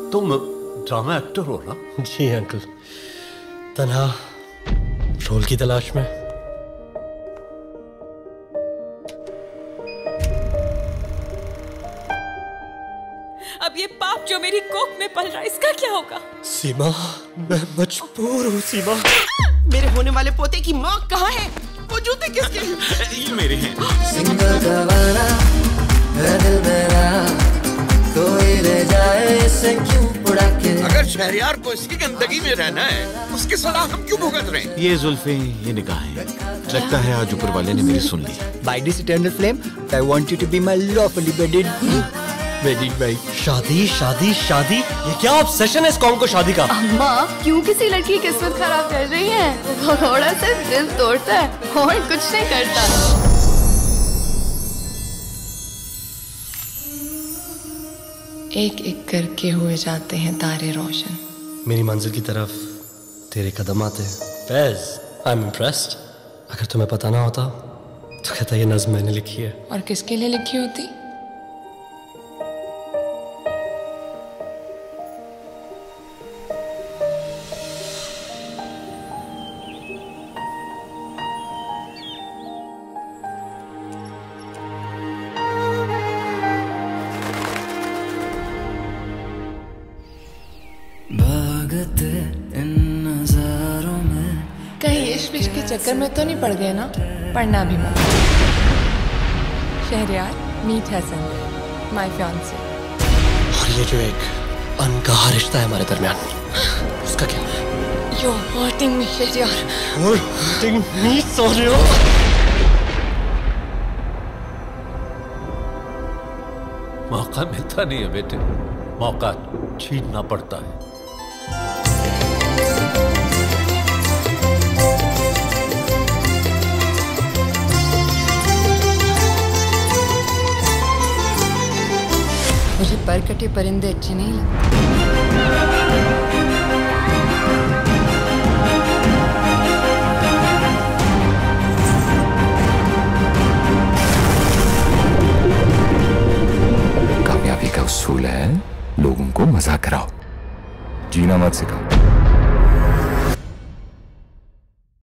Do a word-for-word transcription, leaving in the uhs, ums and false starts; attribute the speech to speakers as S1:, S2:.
S1: तुम drama actor हो ना?
S2: जी अंकल, तन्हा रोल की तलाश में।
S3: अब ये पाप जो मेरी कोख में पल रहा है, इसका क्या होगा?
S2: सीमा, मैं मजबूर हूँ सीमा।
S4: मेरे होने वाले पोते की माँ कहाँ है? वो जूते किसके?
S5: ये मेरे हैं।
S6: सिंगल गवारा है दिल मेरा, कोई ले जाए इसे क्यों उड़ा के।
S5: अगर शहरयार को इसकी गंदगी में रहना है, उसकी सलाह हम क्यों भुगत रहे हैं?
S7: ये जुल्फें, ये निगाहें, लगता है आज ऊपर वाले ने मेरी सुन ली।
S8: By this eternal flame, I want you to be my lawfully wedded.
S2: Wedding भाई, शादी शादी शादी, ये क्या ऑब्सेशन है इस कौम को शादी का?
S9: अम्मा क्यों किसी लड़की की किस्मत खराब कर रही है? वो थोड़ा सा दिल तोड़ता है और कुछ नहीं करता।
S3: एक एक करके हुए जाते हैं तारे रोशन।
S2: मेरी मंजिल की तरफ तेरे कदम आते हैं। Faiz, I am impressed. अगर तुम्हें पता ना होता तो कहता ये नज्म मैंने लिखी है।
S3: और किसके लिए लिखी होती?
S6: भागते इन नजारों में,
S3: कहीं इश्क विश्क के चक्कर में तो नहीं पड़ गए ना? पढ़ना भी मत। Shahryar, meet Hasan, my fiancee.
S2: और ये जो एक अनकहा रिश्ता है हमारे दरमियान, उसका क्या?
S3: You're hurting me, Shahryar.
S2: You're hurting me, Sonia.
S1: मौका मिलता नहीं है बेटे, मौका छीनना पड़ता है।
S3: मुझे पर कटे परिंदे अच्छे नहीं लगते।
S10: कामयाबी का उसूल है लोगों को मजाक कराओ, जीना मत सिखाओ।